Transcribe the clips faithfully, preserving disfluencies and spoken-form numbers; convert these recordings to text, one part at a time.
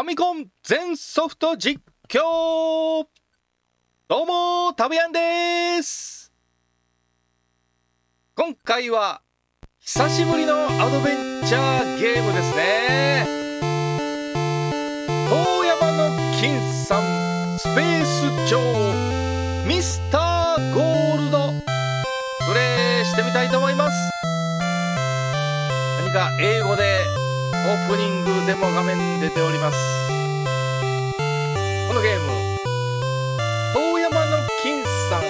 ミコン全ソフト実況。どうもたぶやんです。今回は久しぶりのアドベンチャーゲームですね。遠山の金さんスペース城ミスターゴールドプレイしてみたいと思います。何か英語でオープニングデモ画面出ております。このゲーム遠山の金さん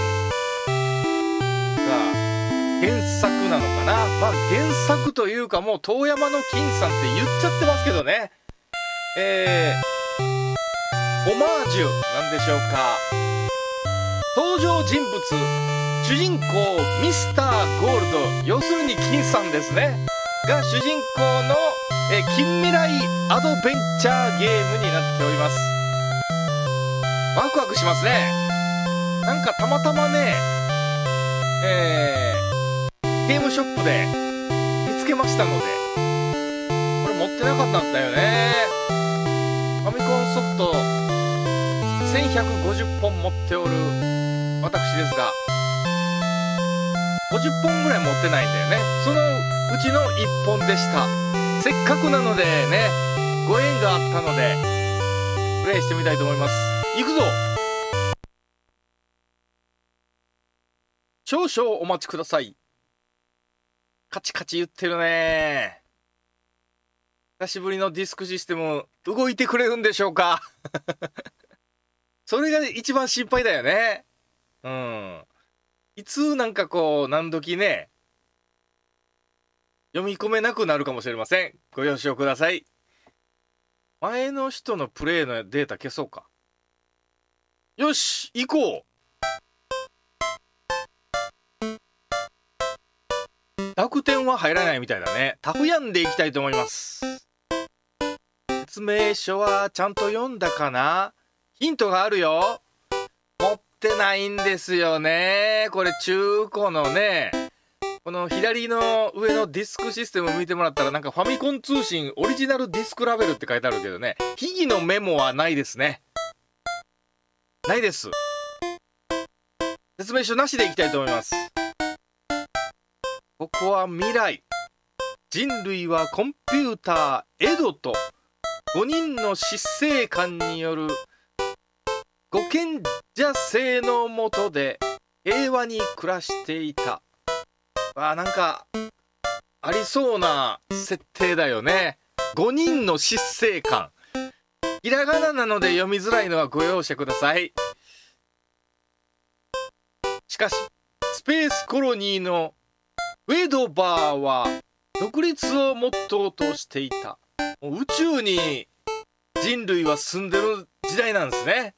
が原作なのかな。まあ原作というかもう遠山の金さんって言っちゃってますけどね。えー、オマージュなんでしょうか。登場人物主人公ミスターゴールド、要するに金さんですねが主人公のえ近未来アドベンチャーゲームになっております。ワクワクしますね。なんかたまたまね、えー、ゲームショップで見つけましたので、これ持ってなかったんだよね。ファミコンソフトせんひゃくごじゅっぽん持っておる私ですが、ごじゅっぽんぐらい持ってないんだよね。そのうちのいっぽんでした。せっかくなのでね、ご縁があったのでプレイしてみたいと思います。いくぞ。少々お待ちください。カチカチ言ってるね。久しぶりのディスクシステム動いてくれるんでしょうかそれが一番心配だよね。うん。いつなんかこう何時ね読み込めなくなるかもしれません。ご了承ください。前の人のプレイのデータ消そうか。よし行こう。濁点は入らないみたいだね。タフヤンでいきたいと思います。説明書はちゃんと読んだかな。ヒントがあるよ。持ってないんですよね。これ中古のね、この左の上のディスクシステムを見てもらったら、なんかファミコン通信オリジナルディスクラベルって書いてあるけどね、秘技のメモはないですね。ないです。説明書なしでいきたいと思います。ここは未来。人類はコンピューターエドとごにんの執政官によるご賢者制の下で平和に暮らしていた。あー、なんかありそうな設定だよね。ごにんの執政官。ひらがななので読みづらいのはご容赦ください。しかしスペースコロニーのウェドバーは独立をモットーとしていた。宇宙に人類は住んでる時代なんですね。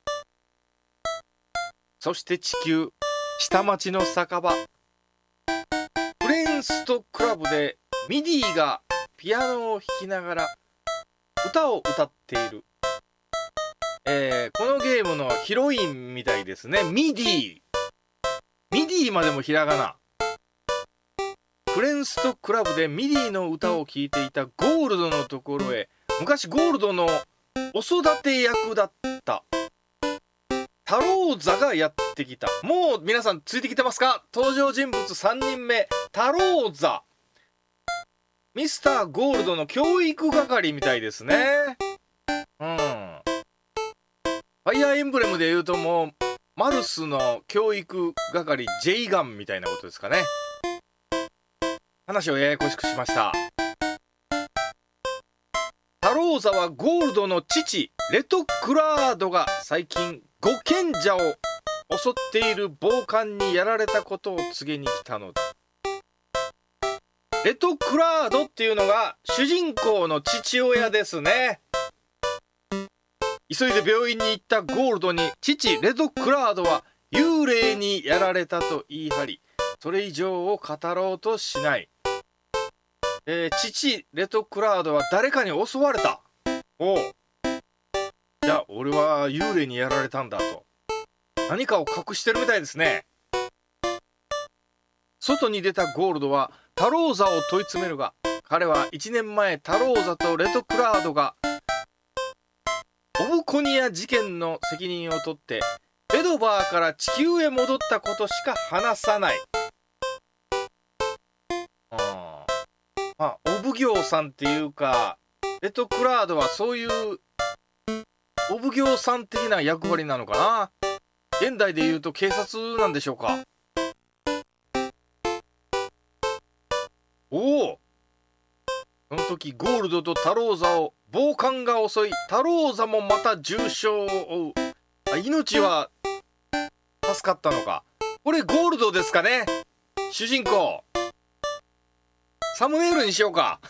そして地球下町の酒場フレンストクラブでミディがピアノを弾きながら歌を歌っている。えー、このゲームのヒロインみたいですね。ミディミディまでもひらがな。フレンストクラブでミディの歌を聴いていたゴールドのところへ、昔ゴールドのお育て役だったタローザがやってきた。もう皆さんついてきてますか。登場人物さんにんめ、タローザ。ミスターゴールドの教育係みたいですね。うん。ファイアーエンブレムで言うともうマルスの教育係ジェイガンみたいなことですかね。話をややこしくしました。タローザはゴールドの父レトクラードが最近ご賢者を襲っている暴漢にやられたことを告げに来たのだ。レトクラードっていうのが主人公の父親ですね。急いで病院に行ったゴールドに父レトクラードは幽霊にやられたと言い張り、それ以上を語ろうとしない。えー、父レトクラードは誰かに襲われた。おう、いや俺は幽霊にやられたんだと何かを隠してるみたいですね。外に出たゴールドはタローザを問い詰めるが、彼はいちねんまえタローザとレトクラードがオブコニア事件の責任を取ってフェドバーから地球へ戻ったことしか話さない。あまあオブ業さんっていうかレトクラードはそういうオブ業さん的な役割なのかな。現代でいうと警察なんでしょうか。おお、その時ゴールドとタローザを暴漢が襲い、タローザもまた重傷を負う。あ、命は助かったのか。これゴールドですかね、主人公。サムネイルにしようか。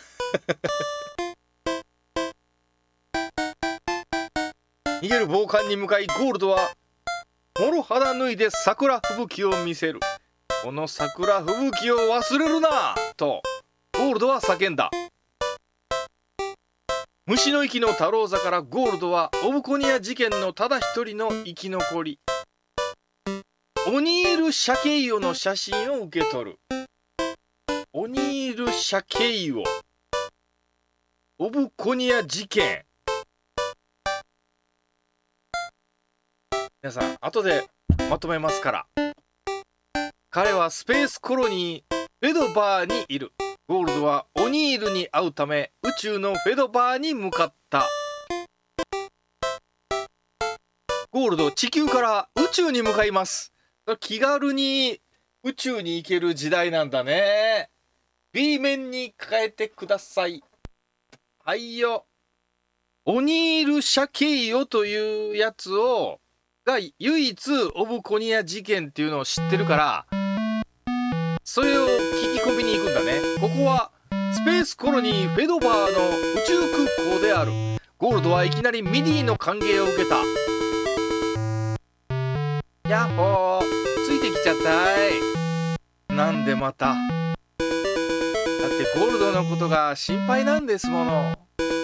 逃げる暴漢に向かいゴールドはもろ肌脱いで桜吹雪を見せる。この桜吹雪を忘れるなとゴールドは叫んだ。虫の息のタローザからゴールドはオブコニア事件のただ一人の生き残りオニール・シャケイオの写真を受け取る。オニール・シャケイオオブコニア事件。皆さん後でまとめますから。彼はスペースコロニーフェドバーにいる。ゴールドはオニールに会うため宇宙のフェドバーに向かった。ゴールド、地球から宇宙に向かいます。気軽に宇宙に行ける時代なんだね。 B 面に変えてください。はいよ。オニール・シャケイオというやつをが唯一オブコニア事件っていうのを知ってるから、それを聞き込みに行くんだね。ここはスペースコロニーフェドバーの宇宙空港である。ゴールドはいきなりミディの歓迎を受けた。やっほー、ついてきちゃったい。なんでまた。だってゴールドのことが心配なんですもの。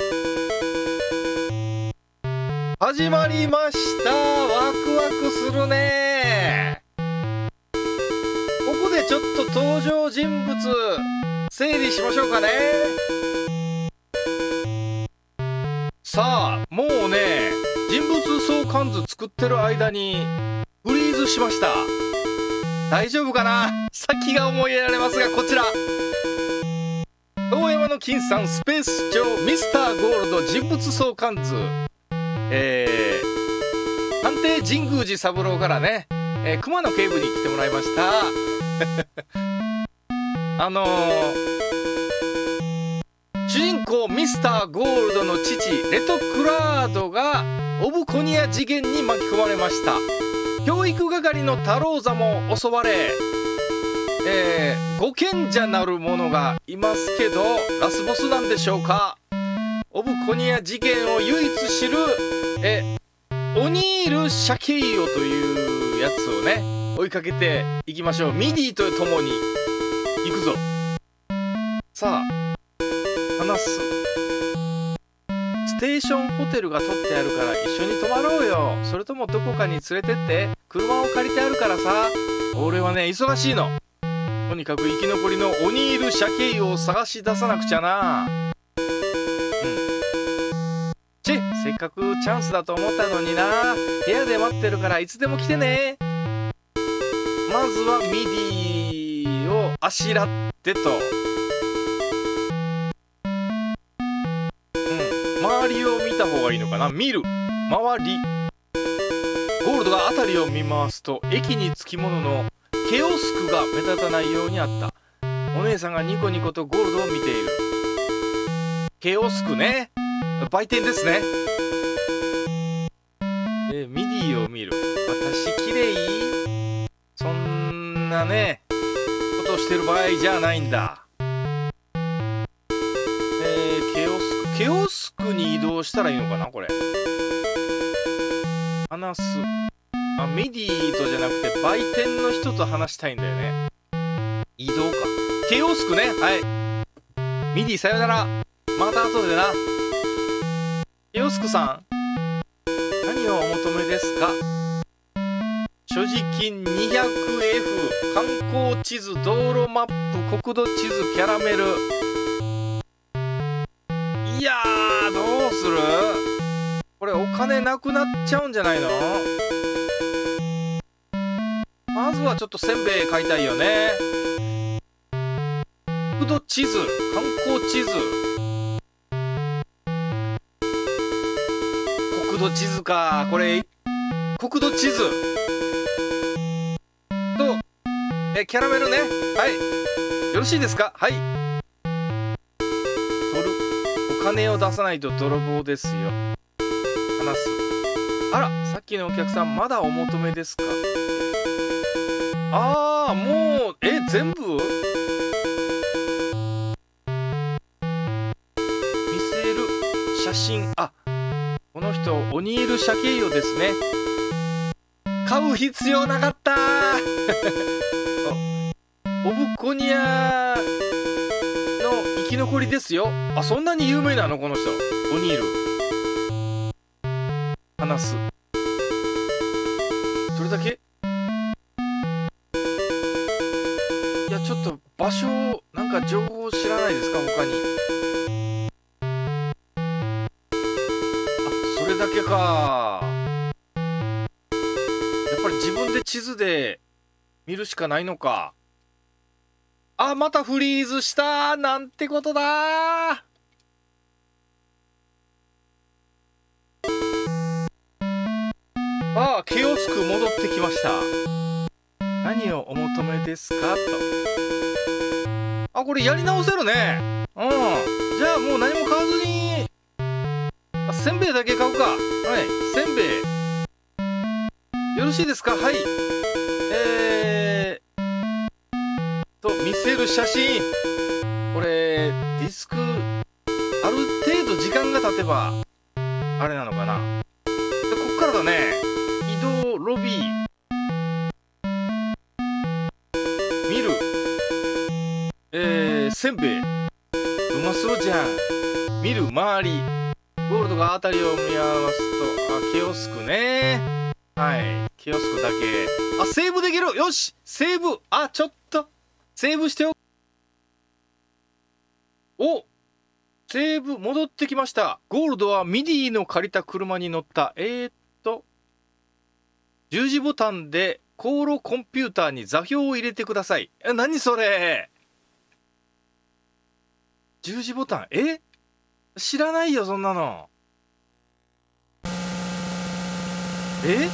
始まりました。ワクワクするね。ここでちょっと登場人物整理しましょうかね。さあもうね、人物相関図作ってる間にフリーズしました。大丈夫かな。先が思いやられますが、こちら遠山の金さんスペース長ミスターゴールド人物相関図。えー、探偵神宮寺三郎からね、えー、熊野警部に来てもらいました。あのー、主人公ミスターゴールドの父レトクラードがオブコニア事件に巻き込まれました。教育係のタローザも襲われ、えー、ご賢者なる者がいますけどラスボスなんでしょうか。オブコニア事件を唯一知るえオニール・シャケイオというやつをね追いかけていきましょう。ミディとともに行くぞ。さあ話す。ステーションホテルが取ってあるから一緒に泊まろうよ。それともどこかに連れてって。車を借りてあるからさ。俺はね忙しいの。とにかく生き残りのオニール・シャケイオを探し出さなくちゃな。せっかくチャンスだと思ったのにな。部屋で待ってるからいつでも来てね。まずはミディをあしらってと、うん、周りを見た方がいいのかな。見る周り。ゴールドが辺りを見回すと駅につきもののケオスクが目立たないようにあった。お姉さんがニコニコとゴールドを見ている。ケオスクね、売店ですね。えー、ミディを見る。私綺麗？そんなねことをしてる場合じゃないんだ。えー、ケオスクケオスクに移動したらいいのかな。これ話す。あ、ミディとじゃなくて売店の人と話したいんだよね。移動か。ケオスクね。はい、ミディさよなら。また後でな。ケオスクさん、何をお求めですか。所持金 にひゃくエフ、 観光地図、道路マップ、国土地図、キャラメル。いやーどうするこれ。お金なくなっちゃうんじゃないの？まずはちょっとせんべい買いたいよね。国土地図、観光地図。国土地図か。これ国土地図とえキャラメルね。はい、よろしいですか？はい。取る。お金を出さないと泥棒ですよ。話す。あら、さっきのお客さんまだお求めですか？ああ、もうえ全部見せる写真。あ、この人オニールシャケイヨですね。買う必要なかったオブコニアの生き残りですよ。あ、そんなに有名なのこの人、オニール。話す。それだけ？いや、ちょっと場所なんか情報知らないですか他に。あ、それだけか。やっぱり自分で地図で見るしかないのか。あ、またフリーズしたなんてことだー。ああ、ケオスク戻ってきました。何をお求めですかと。あ、これやり直せるね。うん。じゃあもう何も買わずに、あ、せんべいだけ買うか。はい、せんべい。よろしいですか？はい。えーと、見せる写真。これ、ディスク、ある程度時間が経てば、あれなのかな。で、こっからだね。移動、ロビー。見る。えー、せんべい。うまそうじゃん。見る、周り。ゴールドがあたりを見合わすと、あ、ケオスクね。はい。ケオスクだけ。あ、セーブできる。よしセーブ。あ、ちょっと。セーブしておおセーブ戻ってきました。ゴールドはミディの借りた車に乗った。えー、っと。十字ボタンで航路コンピューターに座標を入れてください。え、何それ？十字ボタン。え？知らないよ、そんなの。え？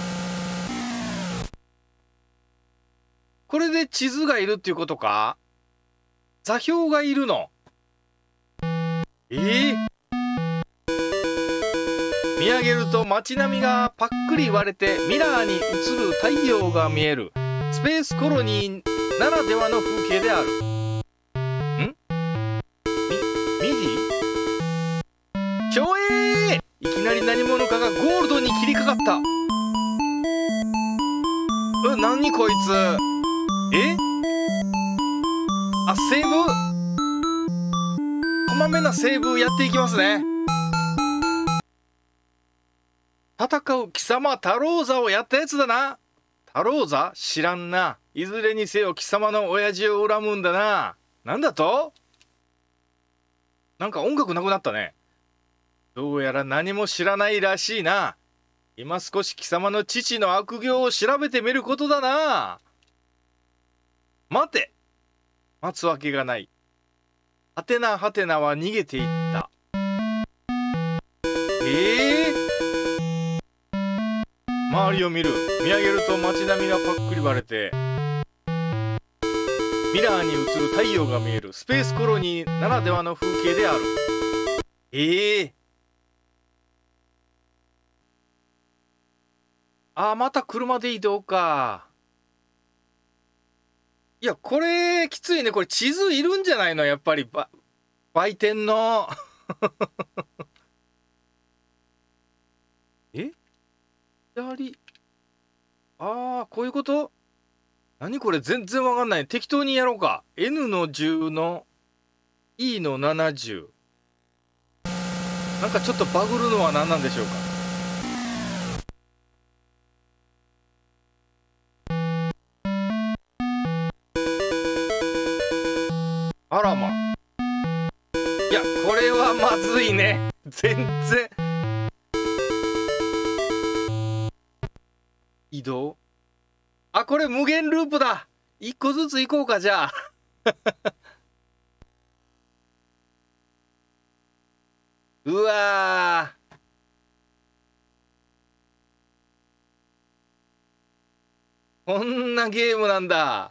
これで地図がいるっていうことか？座標がいるの？えー、見上げると街並みがパックリ割れてミラーに映る太陽が見える。スペースコロニーならではの風景である。ん？み、ミディ？ちょえー！いきなり何者かがゴールドに切りかかった。え、何こいつ？え？あ、セーブ？こまめなセーブやっていきますね。戦う貴様太郎座をやったやつだな。太郎座？知らんな。いずれにせよ貴様の親父を恨むんだな。なんだと？なんか音楽なくなったね。どうやら何も知らないらしいな。今少し貴様の父の悪行を調べてみることだな。待て。待つわけがない。はてなはてなは逃げていった。ええー、周りを見る。見上げると街並みがパックリ割れてミラーに映る太陽が見える。スペースコロニーならではの風景である。ええー、あ、また車で移動か。いや、これきついね。これ地図いるんじゃないの？やっぱりば売店のえ？左。ああ、こういうこと？何これ全然わかんない。適当にやろうか。N のじゅうの E のななじゅう。なんかちょっとバグるのは何なんでしょうか。あらま。いや、これはまずいね。全然。 移動。あ、これ無限ループだ。一個ずつ行こうか、じゃあ。うわー。こんなゲームなんだ。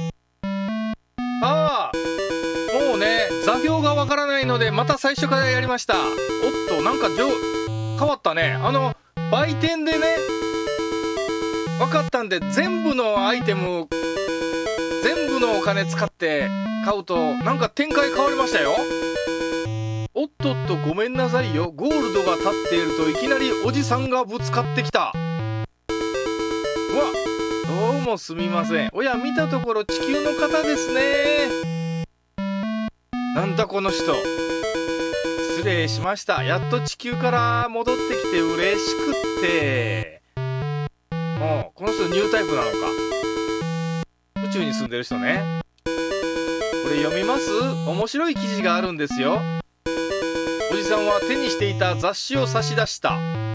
ああ、もうね、座標がわからないので、また最初からやりました。おっと、なんかじょ変わったね。あの、売店でね、分かったんで、全部のアイテム、全部のお金使って買うと、なんか展開変わりましたよ。おっとっと、ごめんなさいよ。ゴールドが立っているといきなりおじさんがぶつかってきた。うわ、どうもすみません。おや、見たところ地球の方ですね。なんだこの人。失礼しました。やっと地球から戻ってきて嬉しくってもうこの人ニュータイプなのか。宇宙に住んでる人ね。これ読みます？面白い記事があるんですよ。おじさんは手にしていた雑誌を差し出した。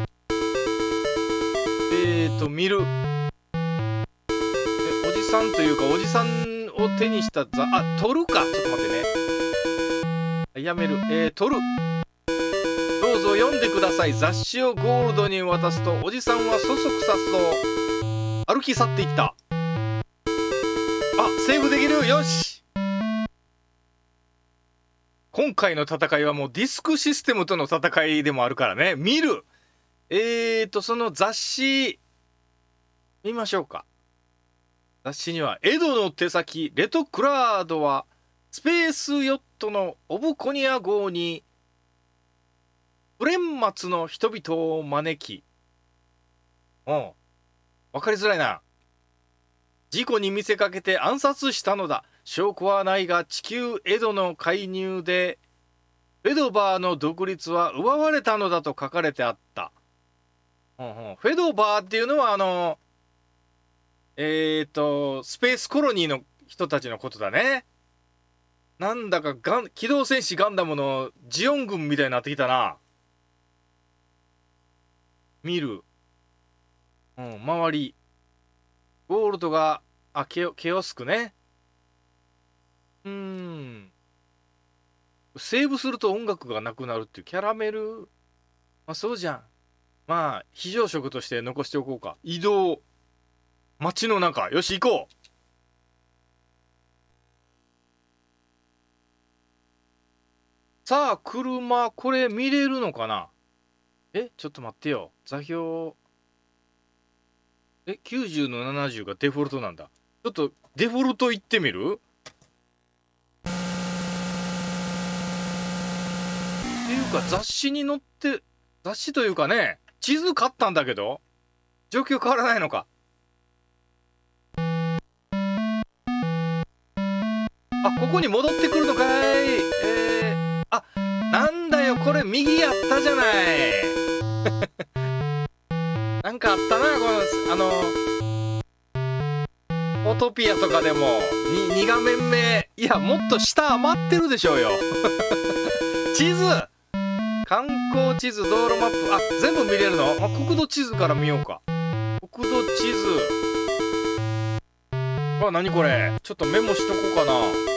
えーと見る。えおじさんというかおじさんを手にしたざあ取るか。ちょっと待ってね。やめる。えー、取る。どうぞ読んでください。雑誌をゴールドに渡すとおじさんはそそくさと歩き去っていった。あ、セーブできる。よし。今回の戦いはもうディスクシステムとの戦いでもあるからね。見る。えーとその雑誌見ましょうか。雑誌にはエドの手先レトクラードはスペースヨットのオブコニア号にブレンマツの人々を招き、おう、わかりづらいな。事故に見せかけて暗殺したのだ。証拠はないが地球エドの介入でフェドバーの独立は奪われたのだと書かれてあった。ほうほう、フェドバーっていうのはあのえーとスペースコロニーの人たちのことだね。なんだかガン機動戦士ガンダムのジオン軍みたいになってきたな。見る。うん、周り。ゴールドが、あ、ケオ、ケオスクね。うーん。セーブすると音楽がなくなるっていうキャラメル。まあそうじゃん。まあ、非常食として残しておこうか。移動。街の中。よし、行こう。さあ、車、これ見れるのかな。え、ちょっと待ってよ。座標。え、きゅうじゅうのななじゅうがデフォルトなんだ。ちょっとデフォルト行ってみる？っていうか雑誌に載って、雑誌というかね、地図買ったんだけど、状況変わらないのか。あ、ここに戻ってくるのかい。えー、あ、なんだよ、これ右やったじゃない。なんかあったな、この、あの、オトピアとかでも、に、に画面目。いや、もっと下余ってるでしょうよ。地図観光地図、道路マップ。あ、全部見れるの？あ、国土地図から見ようか。国土地図。あ、なにこれ。ちょっとメモしとこうかな。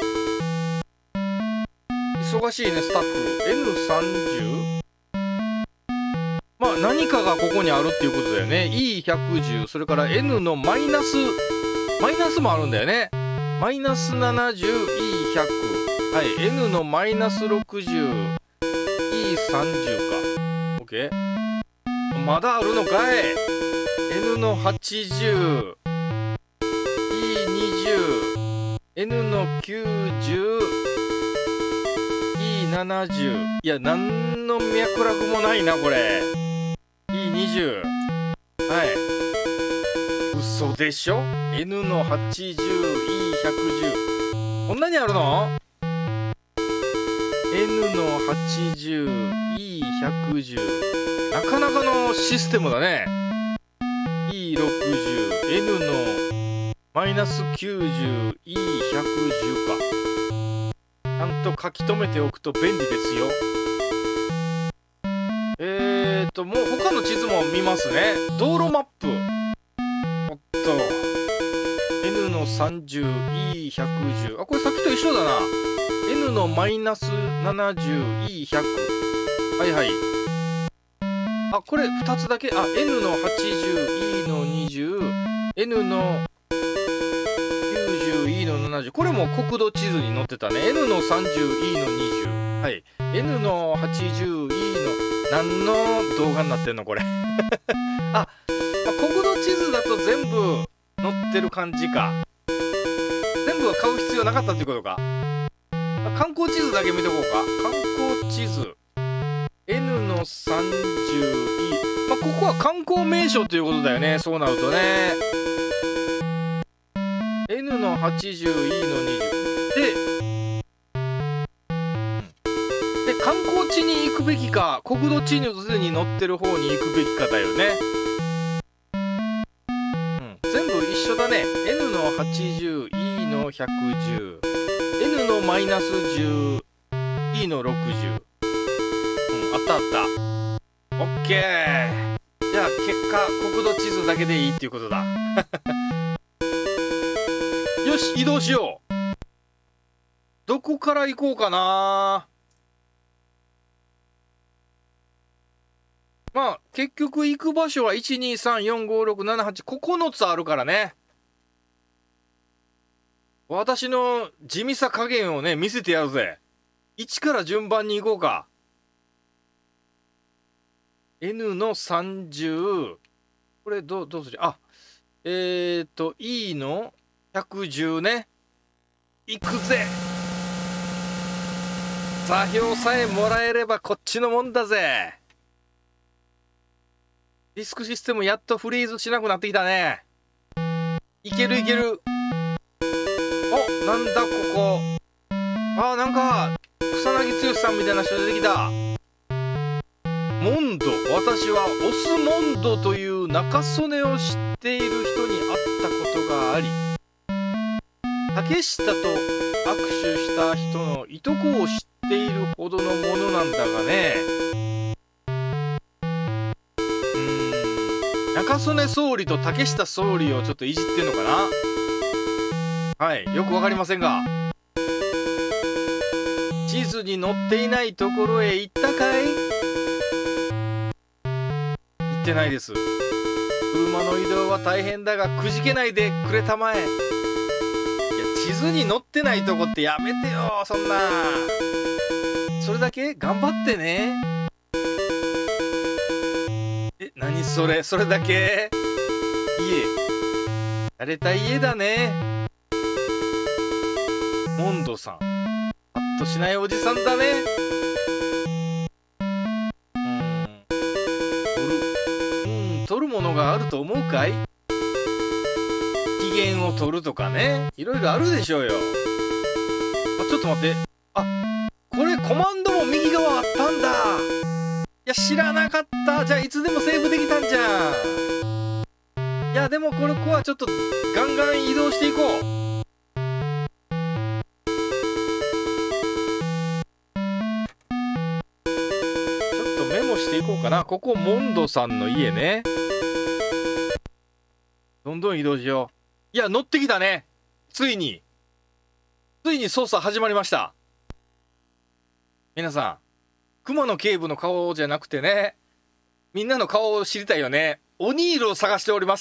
忙しいね、スタッフ。エヌさんじゅう？ まあ、何かがここにあるっていうことだよね。イーひゃくじゅう、それから N のマイナス、マイナスもあるんだよね。マイナスななじゅう、イーひゃく。はい、N のマイナスろくじゅう、イーさんじゅう か。OK？ まだあるのかい？ N のはちじゅう、イーにじゅう、N のきゅうじゅう、イーななじゅう。いや、なんの脈絡もないな、これ。イーにじゅう。はい。嘘でしょ？ N のはちじゅう、イーひゃくじゅう。こんなにあるの？ N のはちじゅう、イーひゃくじゅう。なかなかのシステムだね。イーろくじゅう、N のマイナスきゅうじゅう、イーひゃくじゅう か。ちゃんと書き留めておくと便利ですよ。えーと、もう他の地図も見ますね。道路マップ。 さんじゅう、イーひゃくじゅう。あ、これさっきと一緒だな。N のマイナスななじゅう、イーひゃく。はいはい。あ、これふたつだけ。あ、N のはちじゅう、イーのにじゅう、N のきゅうじゅう、イーのななじゅう。これも国土地図に載ってたね。N のさんじゅう、イーのにじゅう。はい。N のはちじゅう、イーの、何の動画になってんのこれ。あ、まあ、国土地図だと全部載ってる感じか。全部は買う必要なかったっていうことか。観光地図だけ見とこうか。観光地図 N の さんじゅうイー、 まあここは観光名所ということだよね。そうなるとね N の はちじゅうイー のにじゅうでで観光地に行くべきか国土地図に載ってる方に行くべきかだよね。うん、全部一緒だね。 N の はちじゅう、イー のひゃくじゅう、N のマイナスじゅう、イー のろくじゅう。うん、あったあった。オッケー。じゃあ結果、国土地図だけでいいっていうことだ。よし、移動しよう。どこから行こうかな。まあ、結局行く場所はいち、に、さん、よん、ご、ろく、なな、はち、ここのつあるからね。私の地味さ加減をね、見せてやるぜ。いちから順番に行こうか。N のさんじゅう。これどう、どうする？あ、えーと、E のひゃくじゅうね。行くぜ。座標さえもらえればこっちのもんだぜ。ディスクシステムやっとフリーズしなくなってきたね。いけるいける。お、なんだここ。あー、なんか草薙剛さんみたいな人出てきた。モンド、私はオスモンドという中曽根を知っている人に会ったことがあり、竹下と握手した人のいとこを知っているほどのものなんだがね。うーん、中曽根総理と竹下総理をちょっといじってんのかな。はい、よくわかりませんが、地図に載っていないところへ行ったかい？行ってないです。車の移動は大変だがくじけないでくれたまえ。いや、地図に載ってないとこってやめてよ、そんな。それだけ頑張ってね。え、何それ、それだけ？家、慣れた家だね。モンドさん、パッとしないおじさんだね。うーん、取る、うん、取るものがあると思うかい？機嫌を取るとかね、いろいろあるでしょうよ。あ、ちょっと待って。あ、これコマンドも右側あったんだ。いや、知らなかった。じゃあいつでもセーブできたんじゃん。いや、でもこれここはちょっとガンガン移動していこう。していこうかな。ここモンドさんの家ね。どんどん移動しよう。いや、乗ってきたね。ついについに操作始まりました。皆さん、熊野警部の顔じゃなくてね、みんなの顔を知りたいよね。オニールを探しております。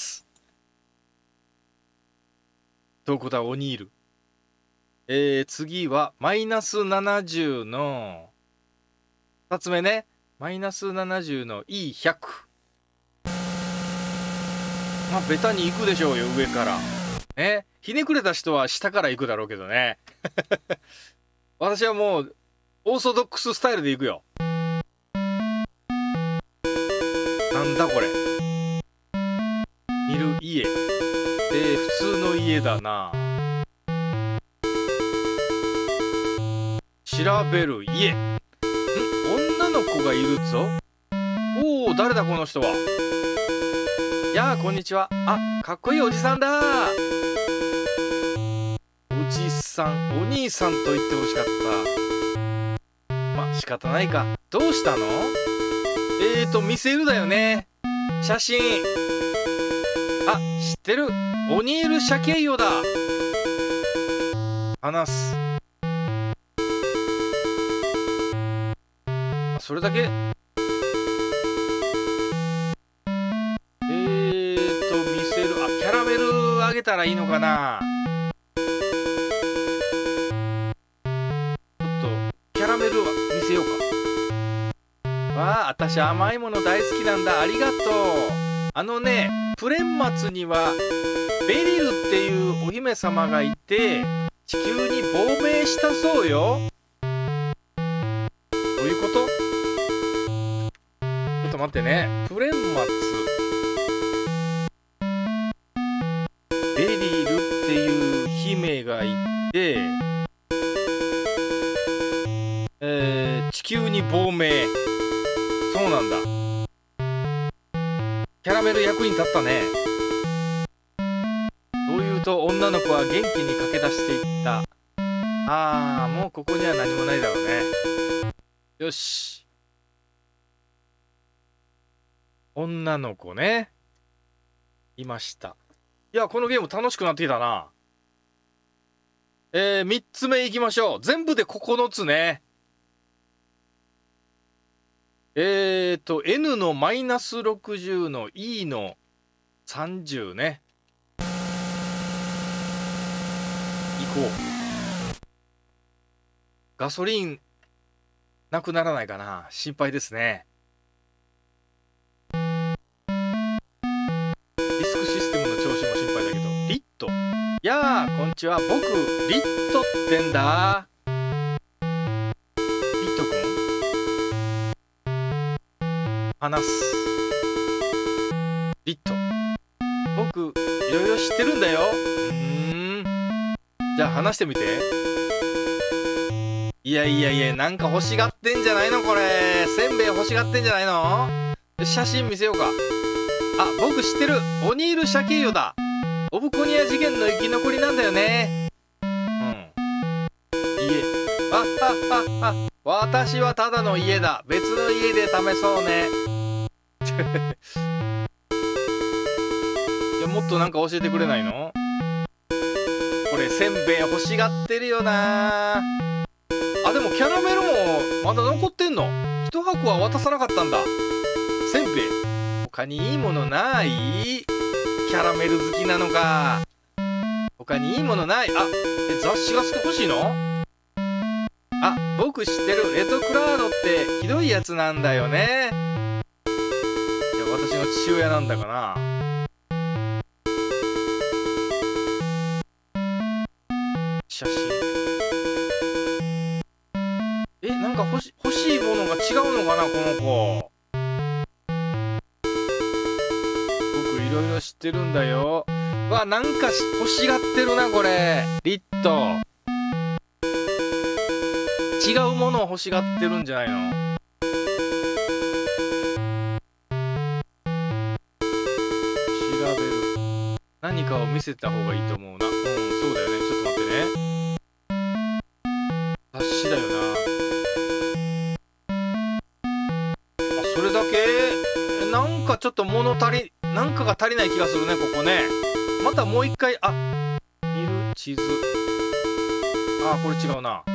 どこだオニール。えー、次はマイナスななじゅうのふたつめね。マイナスななじゅうの イーひゃく。まあベタに行くでしょうよ、上からね。ひねくれた人は下から行くだろうけどね。私はもうオーソドックススタイルで行くよ。なんだこれ。見る家で普通の家だな。調べる家。ん、女の子がいるぞ。おお、誰だこの人は。やあ、こんにちは。あ、かっこいいおじさんだ。おじさん、お兄さんと言ってほしかった。ま、仕方ないか。どうしたの？えーと、見せるだよね。写真。あ、知ってる。オニール・シャケイヨだ。 話す。あ、それだけ。えーと見せる。あ、キャラメルあげたらいいのかな。ちょっとキャラメルは見せようか。わあ、私甘いもの大好きなんだ。ありがとう。あのね、プレン末にはベリルっていうお姫様がいて、地球に亡命したそうよ。どういうこと？ちょっと待ってね。プレン末、ベリルっていう姫がいて、えー、地球に亡命。そうなんだ。キャラメル役に立ったね。そう言うと女の子は元気に駆け出していった。ああ、もうここには何もないだろうね。よし。女の子ね。いました。いや、このゲーム楽しくなってきたな。えー、みっつめいきましょう。全部でここのつね。えーと、N のマイナスろくじゅうの E のさんじゅうね。行こう。ガソリン、なくならないかな。心配ですね。ディスクシステムの調子も心配だけど。リット。やあ、こんにちは。僕、リットってんだ。リットくん話す。リット。僕、いろいろ知ってるんだよ。うーん。じゃあ話してみて。いやいやいや、なんか欲しがってんじゃないのこれ。せんべい欲しがってんじゃないの。写真見せようか。あ、僕知ってる。オニール・シャケイヨだ。オブコニア事件の生き残りなんだよね。うん。家。あははは。私はただの家だ。別の家で試そうね。いや、もっとなんか教えてくれないの？これせんべい欲しがってるよな。あ、でもキャラメルもまだ残ってんの。一箱は渡さなかったんだ。せんべい他にいいものない？キャラメル好きなのか。他にいいものない？あ、え、雑誌が欲しいの？あ、僕知ってる。レトクラードってひどいやつなんだよね。いや、私の父親なんだかな。写真。え、なんか欲し、欲しいものが違うのかな、この子。僕いろいろ知ってるんだよ。わ、なんか欲しがってるな、これ。リット。違うものを欲しがってるんじゃないの？調べる。何かを見せた方がいいと思うな。うん、そうだよね。ちょっと待ってね。雑誌だよな。あ、それだけ？なんかちょっと物足り、なんかが足りない気がするね、ここね。またもう一回、あ、見る地図。あ、これ違うな。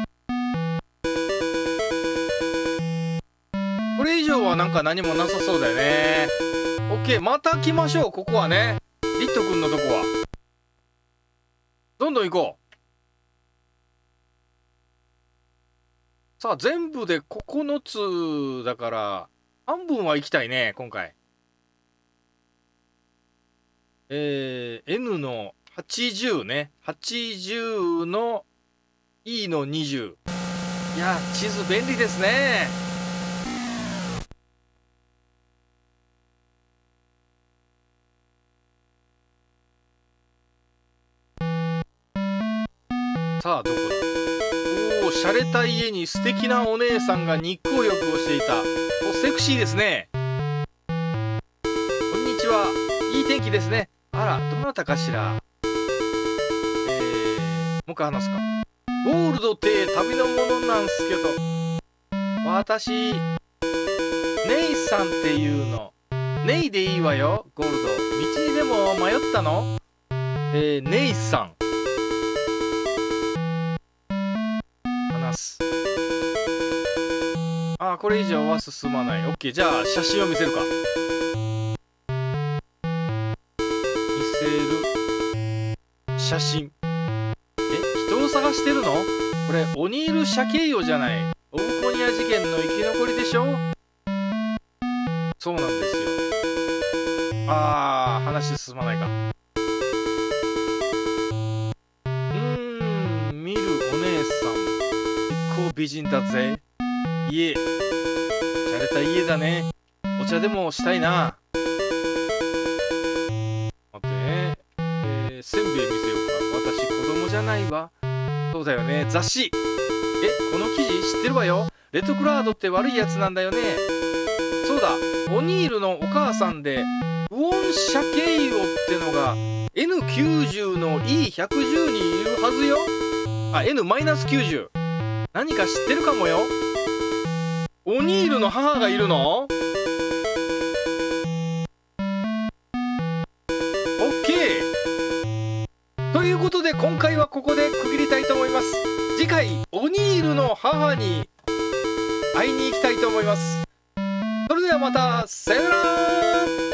これ以上はなんか何もなさそうだよね。オッケー、また来ましょう、ここはね。リット君のとこは。どんどん行こう。さあ、全部でここのつだから、半分は行きたいね、今回。えー、N のはちじゅうね。はちじゅうの E のにじゅう。いや、地図便利ですね。さあ、どこだ？おお、洒落た家に素敵なお姉さんが日光浴をしていた。お、セクシーですね。こんにちは。いい天気ですね。あら、どなたかしら。えー、もう一回話すか。ゴールドって旅のものなんすけど、私、ネイさんっていうの。ネイでいいわよ、ゴールド。道にでも迷ったの？えー、ネイさん。 あ、これ以上は進まない。 OK。 じゃあ写真を見せるか。見せる写真。え、人を探してるの？これオニール・シャケイヨじゃない。オブコニア事件の生き残りでしょ。そうなんですよ。あー、話進まないか。うーん、見るお姉さん結構美人だぜ。家、洒落た家だね。お茶でもしたいな。待ってね、えー、せんべい見せようか。私子供じゃないわ。そうだよね、雑誌。え、この記事知ってるわよ。レッドクラウドって悪いやつなんだよね。そうだ、オニールのお母さんでウォン・シャケイヨってのが エヌきゅうじゅう の イーひゃくじゅう にいるはずよ。あ、エヌきゅうじゅう。何か知ってるかもよ。オニールの母がいるの？ OK。 ということで今回はここで区切りたいと思います。次回オニールの母に会いに行きたいと思います。それではまた、さよなら。